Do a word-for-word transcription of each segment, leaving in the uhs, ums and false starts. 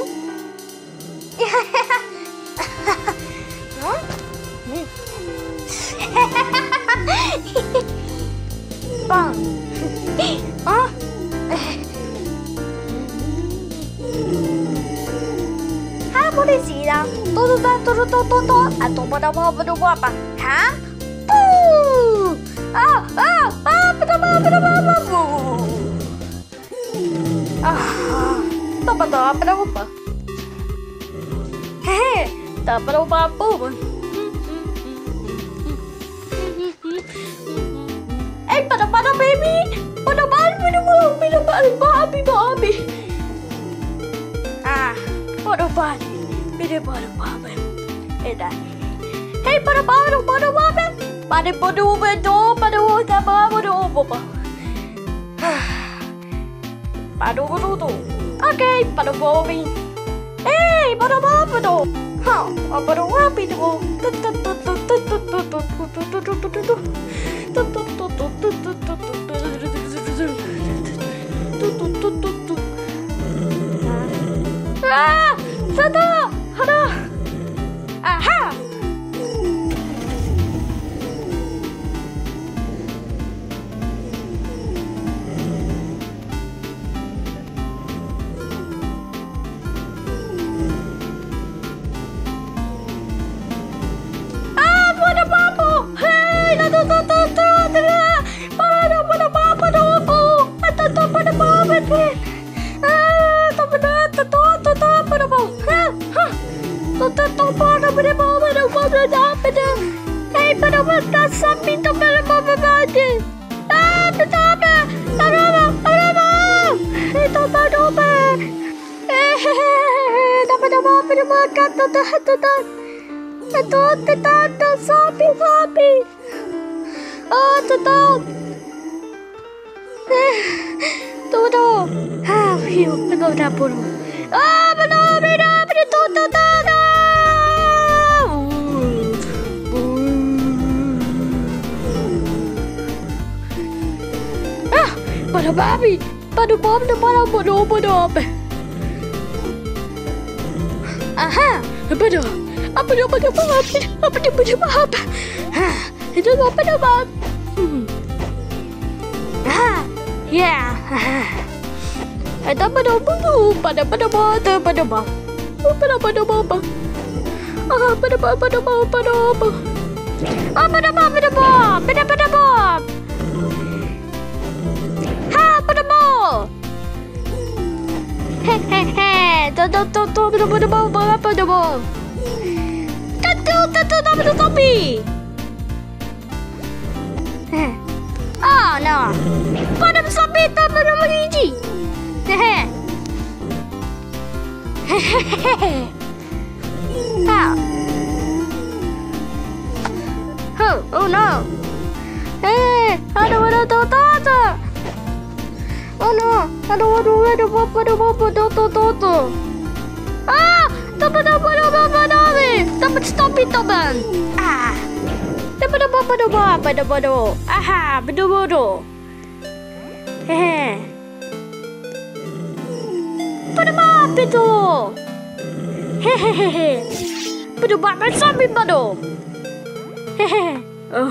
Bang. Hah? Hai polisi dah. Tuh tuh tuh tuh tuh tuh. Atau pada mau pada apa? Hah? Tuh. Ah ah ah pada mau pada mau. Ah. Tuh pada pada apa? Hehe. Tak pada apa pun. Eh, pada pada baby, pada pada pada pada pada babi babi. Ah, pada pada, pada pada babi. Eh dah. Hey, pada pada pada babi, pada pada pada pada pada pada apa? Pada pada tu. Okay, pada babi. Hey, pada babi tu. Ha, pada babi tu. Tut tut tut tut tut tut tut tut tut tut tut. Ah, satu, ada, aha. Ah, pada papo, hey, tu tu tu tu tu, pada pada papo tu, atau tu pada papo tu, ah, tu pada tu tu tu tu pada papo, ha, ha, tu tu tu pada pada papo pada pada pada, hey, pada pada sapi tu pada pada pada, ah, tu tu pada, ada apa, ada apa, hey, tu pada apa, eh, tu pada apa pada makan tu tu tu tu. Tetap, tetap, sapi, sapi. Oh, tetap. Eh, tu, tu. Ah, hiu, betul dapur. Ah, betul, betul, betul, tu, tu, tu. Ah, pada babi, pada babi, pada pada pada apa? Aha, pada. Apa dia apa dia apa apa dia apa dia apa ha itu apa dia apa ha ya ada pada bulu pada pada pada pada pada pada pada apa ah pada pada pada pada apa ah pada pada pada pada pada pada ha pada pada he he he tu tu tu tu pada pada pada pada pada Tatu, tatu, tatu, topi. Oh no, pada sapi tak pada menginci. Hehe, hehehe. Ah, oh, oh no. Eh, ada ada ada ada. Oh no, ada ada ada apa ada apa ada ada ada. Ah, dapat dapat dapat dapat dapat stop itu bang. Ah, dapat dapat dapat dapat dapat dapat. Aha, betul betul. Hehe. Pada apa itu? Hehehe. Betul banget sampai betul. Hehehe. Oh.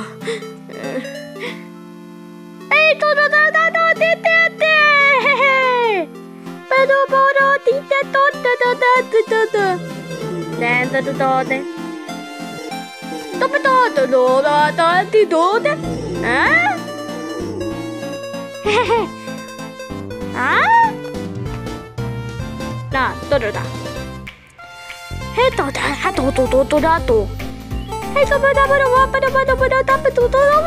Eh, tu tu tu tu tu tu tu. Hehehe. Betul betul tidak tu tu tu tu tu tu. Dan tu tu tu tu. Tu betul tu tu tu tu tu tu. Ah? Hehehe. Ah? Nah, tu tu tu. Hei, tu tu tu tu tu tu tu tu. Hei, tu pada pada pada pada pada pada tu tu tu.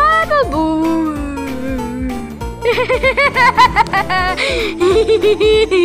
Hehehe